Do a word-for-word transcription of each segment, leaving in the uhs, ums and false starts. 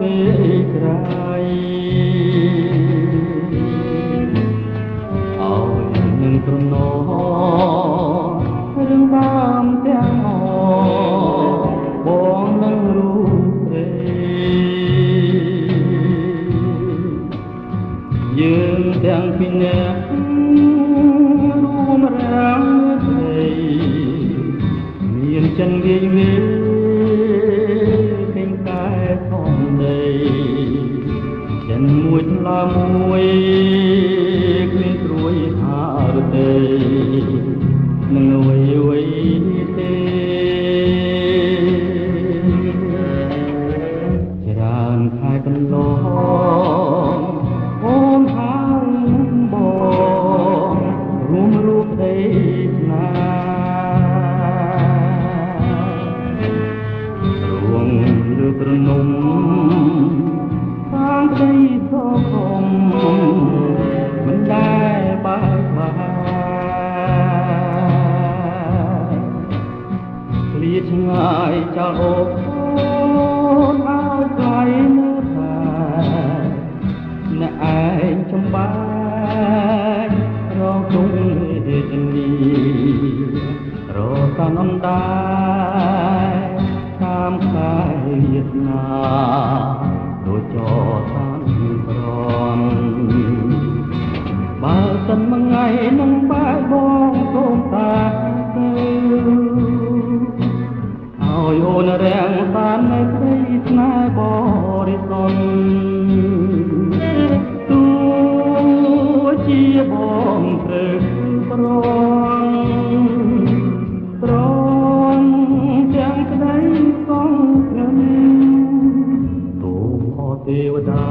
ក្រៃឲ្យនឹងត្រណរឿងបានទាំងអបងនឹងរូបព្រៃយើងទាំងពីរនាក់រួមរាំព្រៃមានចិនវាយវាពេញកាយធំដីចិនមួយថ្លាមួយគ្មានព្រួយហារទេនឹងអ្វីអ្វីទេច្រើនខែកន្លងអូនហើយបងរួមរូបទេណារួងលើត្រនំខាងដីសខំមិនដែលបើកបាយឃ្លាឆ្ងាយចោលអូនឲ្យไกลនៅតែអ្នកឯងចំបាយរងទុំហេតុនេះរកនំដែរតាមកាយវាសនាដូចចោតាមប្រំបើសិនមួយថ្ងៃនឹងបែកបងសូមតាទៅឲ្យអូនរាំងបាននៅព្រៃស្នេហ៍បរិសុទ្ធទោះជាបងត្រូវប្រងប្រងទាំងក្តីកងខ្ញុំទូអទេវតា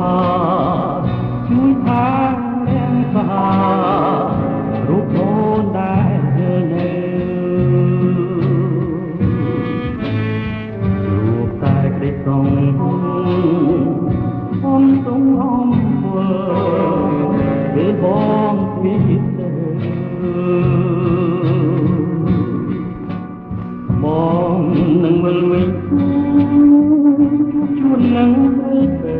ជួយថារាំងសារូបអូនដែលនៅរូបតែក្តីស្រងអមទុំអមវើពេលបងពីទៅបងនឹងវិលវិញជួននឹងទៅ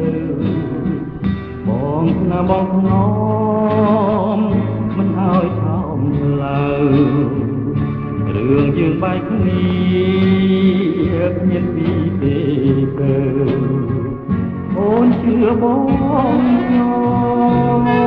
បងណាបងខ្នំមិនឲ្យថោមឡើយរឿងយើងបែកគ្នាគ្មានពីទេទៅអូនជឿបងខ្ញុំ